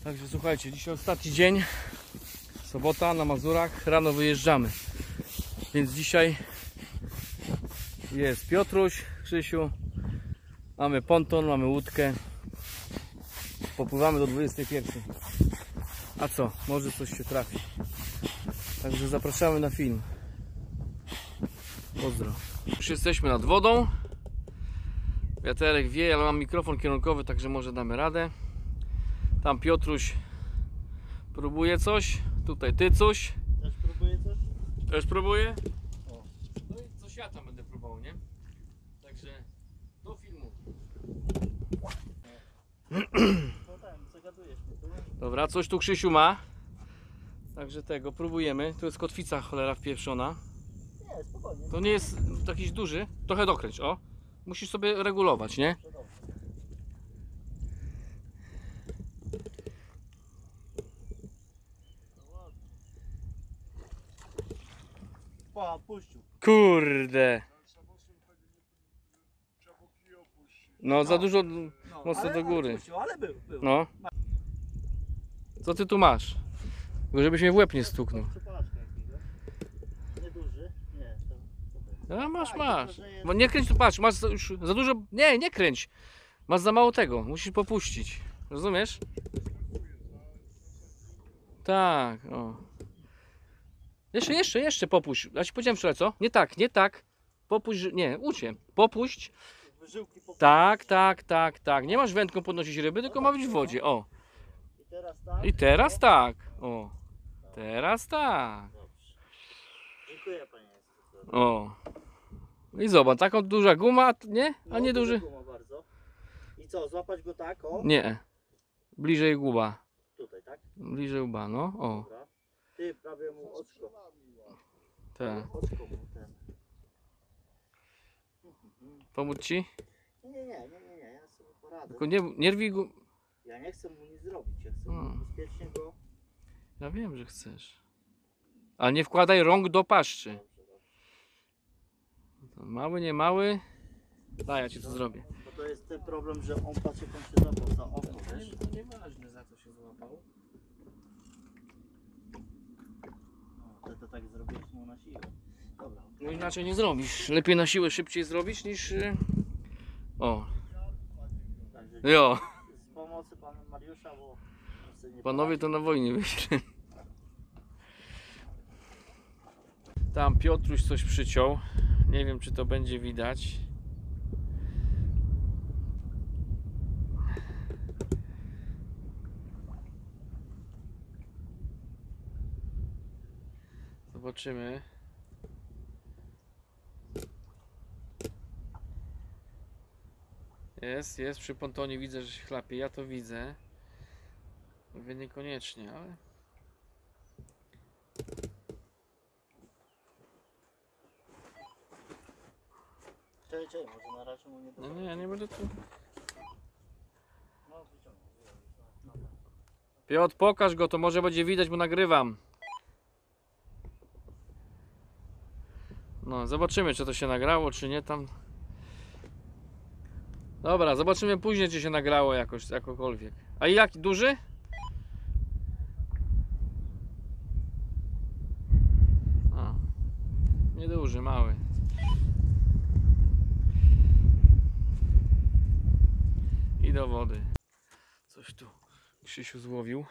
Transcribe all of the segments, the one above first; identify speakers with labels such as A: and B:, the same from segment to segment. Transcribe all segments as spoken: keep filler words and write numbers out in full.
A: Także słuchajcie, dzisiaj ostatni dzień, sobota na Mazurach, rano wyjeżdżamy. Więc dzisiaj jest Piotruś, Krzysiu, mamy ponton, mamy łódkę, popływamy do dwudziestej pierwszej. A co, może coś się trafi. Także zapraszamy na film. Pozdro. Już jesteśmy nad wodą. Wiaterek wieje, ale mam mikrofon kierunkowy, także może damy radę. Tam Piotruś próbuje coś. Tutaj ty coś.
B: Też próbuje coś?
A: Też próbuję. O. No i coś ja tam będę próbował, nie? Także do filmu.
B: No tak, zagadujesz mnie tu.
A: Dobra, coś tu Krzysiu ma. Także tego próbujemy. Tu jest kotwica cholera wpieprzona.
B: Nie, spokojnie.
A: To nie jest jakiś duży. Trochę dokręć, o. Musisz sobie regulować, nie?
B: Pa, puścił.
A: Kurde. No za dużo
B: No,
A: mocno
B: ale,
A: do góry.
B: Ale, puścił, ale był, był.
A: No. Co ty tu masz? Tylko żebyś mnie w łeb nie stuknął.
B: Nieduży? Nie, to, to
A: A masz,
B: tak,
A: masz.
B: tylko, że jest-
A: Bo nie kręć tu, patrz, masz za- już za dużo. Nie, nie kręć. Masz za mało tego, musisz popuścić. Rozumiesz? Tak, o. Jeszcze, jeszcze, jeszcze popuść. Ja ci powiedziałem wczoraj, co? Nie tak, nie tak. Popuść, nie, ucie. Popuść.
B: Wyżyłki po...
A: Tak, tak, tak, tak. Nie masz wędką podnosić ryby, tylko ma być w wodzie. O.
B: I teraz tak.
A: I teraz tak. O. Teraz tak.
B: Dobrze. Dziękuję panie.
A: O. I zobacz, taką duża guma, nie? A nie
B: No,
A: duży?
B: guma bardzo. I co, złapać go tak, o?
A: Nie. Bliżej guba.
B: Tutaj, tak?
A: Bliżej guba, no. O.
B: Dobra. Ty, prawie mu oczko.
A: Tak.
B: Oczko mu ten.
A: Pomóc ci?
B: Nie, nie, nie, nie, nie, nie, ja sobie poradzę.
A: Tylko nie, nie rwij gu...
B: Ja nie chcę mu nic zrobić, ja chcę
A: Hmm.
B: mu bezpiecznie go...
A: Ja wiem, że chcesz. Ale nie wkładaj rąk do paszczy.
B: Dobrze, dobrze.
A: Mały, nie mały. Daj, ja ci to zrobię.
B: Bo to jest ten problem, że on patrzy, jak on się złapał za oko, wiesz?
A: To nieważne, za co się złapał.
B: No, to, to tak zrobiłeś mu na siłę. Dobra.
A: No inaczej nie zrobisz. Lepiej na siłę szybciej zrobić niż... y, O.
B: Także
A: Jo.
B: z pomocy pana Mariusza, bo... on sobie nie
A: Panowie to na wojnie wyszli. Tam Piotruś coś przyciął. Nie wiem, czy to będzie widać. Zobaczymy. Jest, jest. Przy pontonie widzę, że się chlapie. Ja to widzę. Wy niekoniecznie, ale...
B: Czekaj, czekaj, może na razie mu nie
A: No
B: dogadam.
A: nie, ja nie będę tu...
B: No, wyciągnął. Dobra.
A: Piotr, pokaż go, to może będzie widać, bo nagrywam. No, zobaczymy, czy to się nagrało, czy nie tam. Dobra, zobaczymy później, czy się nagrało jakoś, jakokolwiek. A jaki? Duży? A, nieduży, mały. I do wody. Coś tu Krzysiu złowił.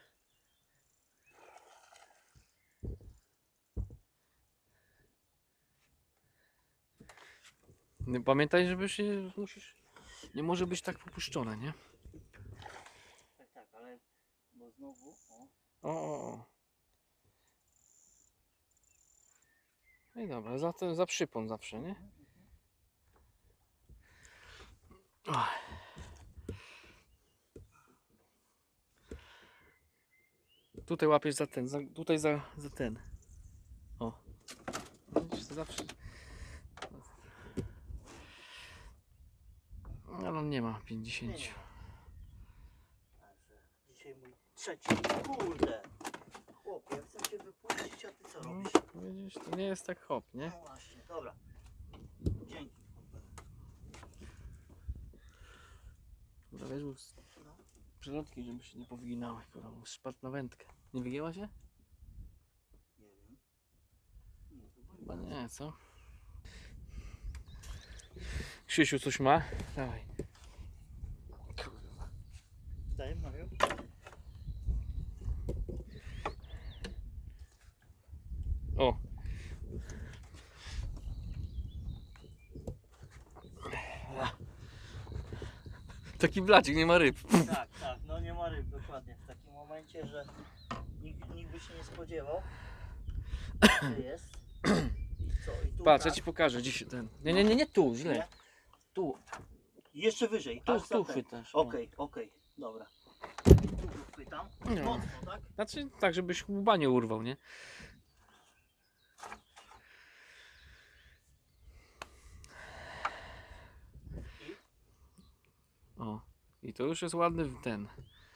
A: Nie pamiętaj, żeby się musisz. Nie może być tak popuszczone, nie?
B: Tak, tak, ale... Bo znowu... O.
A: O, o, o. No i dobra, za ten za przypon zawsze, nie? Ach. Tutaj łapiesz za ten, za, tutaj za, za ten. O. Widzisz, to zawsze. Ale on nie ma pięćdziesiąt.
B: Nie, nie. Także dzisiaj mój trzeci. Kurde! Chłopie, ja chcę cię wypuścić, a ty co robisz?
A: No, widzisz, to nie jest tak hop, nie?
B: No właśnie, dobra. Dzięki.
A: Dobra, weź mu-
B: No.
A: Przelotki, żeby się nie powyginały, kurwa, spadł na wędkę. Nie wygięła się?
B: Nie wiem. Nie, to
A: Chyba nie, co? Krzysiu coś ma? Dawaj.
B: Daj, Mario.
A: O! Taki blacik, nie ma ryb.
B: Tak, tak, no nie ma ryb, dokładnie. W takim momencie, że nikt, nikt by się nie spodziewał, że jest. I co? I tu
A: Patrz, ja
B: tak.
A: ci pokażę dziś ten. Nie, nie, nie, nie tu, źle.
B: Nie?
A: Tu,
B: Jeszcze wyżej.
A: tu,
B: aż za
A: tu
B: ten.
A: chwytasz. o.
B: Okej, okej, dobra. Tu go chwytam.
A: No.
B: Mocno, tak?
A: Znaczy tak, żebyś łba nie urwał, nie?
B: I?
A: O. I to już jest ładny ten.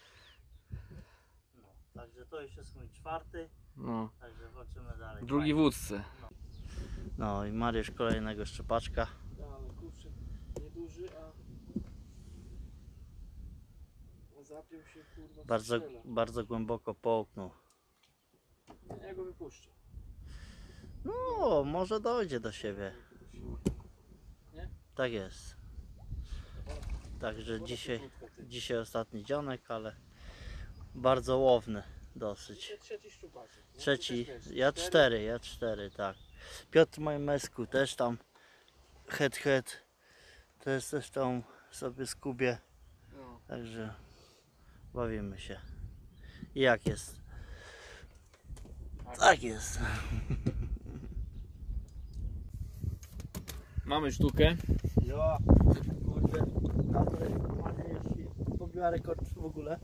B: No, także to już jest mój czwarty.
A: No.
B: Także zobaczymy dalej.
A: Drugi w łódce.
B: No i Mariusz kolejnego szczepaczka.
A: Ale kurczę, nieduży, a... a zapiął się, kurwa,
B: Bardzo, bardzo głęboko połknął.
A: Ja go wypuszczę.
B: No, może dojdzie do siebie.
A: Nie?
B: Tak jest. Także dzisiaj, dzisiaj ostatni dzionek, ale bardzo łowny dosyć.
A: Trzeci szczupaczek.
B: Trzeci, ja cztery, ja cztery, tak. Piotr Majmesku też tam head head, też też tam sobie skubie,
A: No.
B: także bawimy się. I jak jest? Tak jest.
A: Mamy sztukę.
B: Ja, kurde, na to już pobiła rekord w ogóle.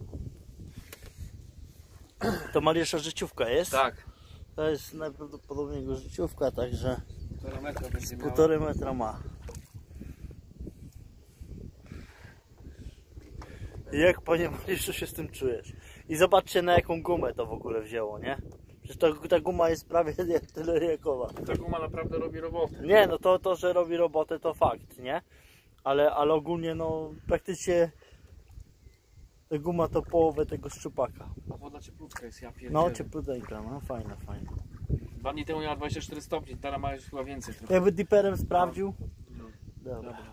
B: To Mariusza życiówka jest?
A: Tak.
B: To jest najprawdopodobniej jego życiówka, także
A: Półtora metra będzie miała.
B: półtorej metra ma. I jak, panie Mariuszu, się z tym czujesz? I zobaczcie, na jaką gumę to w ogóle wzięło, nie? Przecież ta, ta guma jest prawie tyle jakowa.
A: Ta guma naprawdę robi robotę.
B: Nie, no to, to, że robi robotę, to fakt, nie? Ale, ale ogólnie, no praktycznie ta guma to połowę tego szczupaka.
A: A woda cieplutka jest, ja pierdzielę.
B: No, ciepluteńka, no fajna, fajna.
A: Dwa dni temu miała dwadzieścia cztery stopnie, teraz ma już chyba więcej trochę.
B: Jakby diperem sprawdził.
A: No.
B: Dobra.
A: Dobra.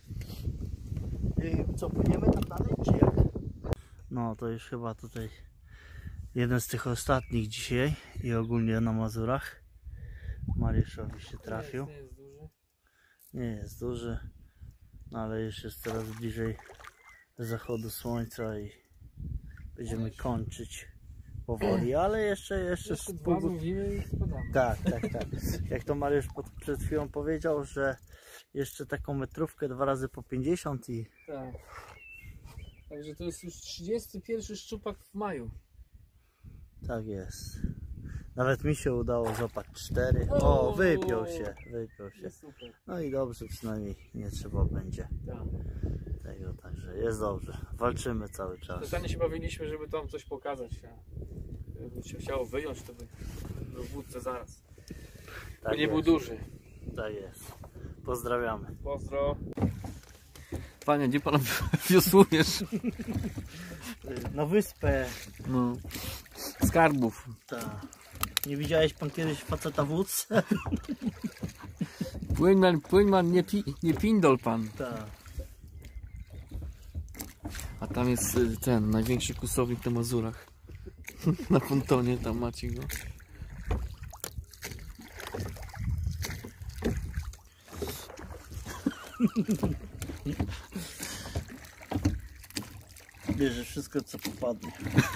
B: I co, płyniemy tam dalej, czy jak? No, to już chyba tutaj jeden z tych ostatnich dzisiaj i ogólnie na Mazurach. Mariuszowi się trafił.
A: Nie jest, nie jest duży.
B: Nie jest duży, no ale już jest coraz bliżej zachodu słońca i będziemy kończyć powoli, ale jeszcze, jeszcze z pół godziny.
A: mówimy i spadamy.
B: Tak, tak, tak. Jak to Mariusz pod, przed chwilą powiedział, że jeszcze taką metrówkę dwa razy po pięćdziesiąt i
A: Tak. Także to jest już trzydziesty pierwszy szczupak w maju.
B: tak jest. Nawet mi się udało złapać cztery. O, wypiął się, wypiął się.
A: Jest super.
B: No i dobrze, przynajmniej nie trzeba będzie
A: Tak.
B: tego, także jest dobrze. Walczymy cały czas.
A: Ostatnio się bawiliśmy, żeby tam coś pokazać. A jakby się chciało wyjąć, to by był w wódce zaraz.
B: Tak
A: By nie był
B: jest.
A: duży.
B: Tak jest. Pozdrawiamy.
A: Pozdro. Panie, gdzie pan wiosłujesz?
B: Na wyspę.
A: No. Skarbów.
B: Ta. Nie widziałeś pan kiedyś faceta w wódce?
A: Płyńman, płyńman, nie, pi, nie pindol pan.
B: Tak.
A: A tam jest y, ten, największy kusownik na Mazurach. Na pontonie, tam macie go.
B: Bierze wszystko, co popadnie.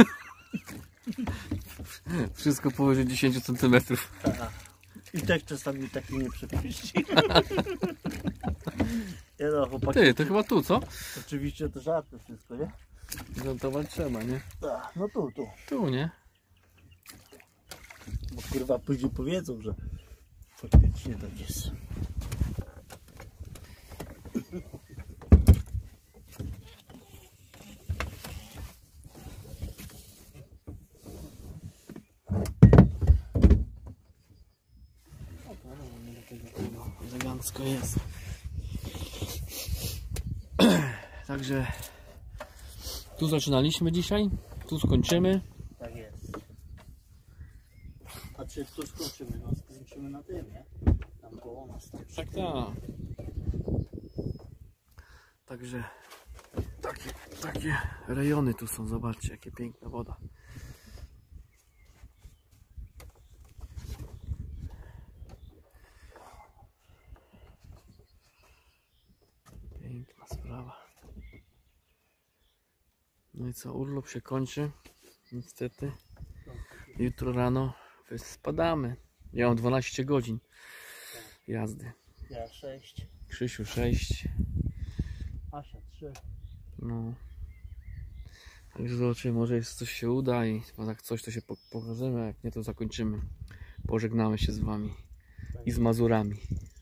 A: Wszystko powyżej dziesięć centymetrów.
B: Ta. I tak czasami taki nie przepuści. Nie no, chłopaki,
A: Ty, to chyba tu, co?
B: oczywiście to żarty wszystko, nie?
A: Żartować trzeba, nie?
B: Ta. No tu, tu.
A: Tu, nie?
B: Bo kurwa później powiedzą, że faktycznie tak jest.
A: Elegancko jest. Także Tu zaczynaliśmy dzisiaj, tu skończymy.
B: Tak jest. A czy tu skończymy? No skończymy na tym, nie? Tam koło nas. Tam
A: Tak, tak. Także takie, takie rejony tu są, zobaczcie jakie piękna woda. Piękna sprawa. No i co, urlop się kończy. Niestety. Jutro rano spadamy. Ja mam dwanaście godzin jazdy.
B: Ja sześć.
A: Krzysiu sześć.
B: Asia trzy.
A: No. Także zobaczymy, może jest coś się uda i jak coś to się pokażemy, a jak nie to zakończymy. Pożegnamy się z wami i z Mazurami.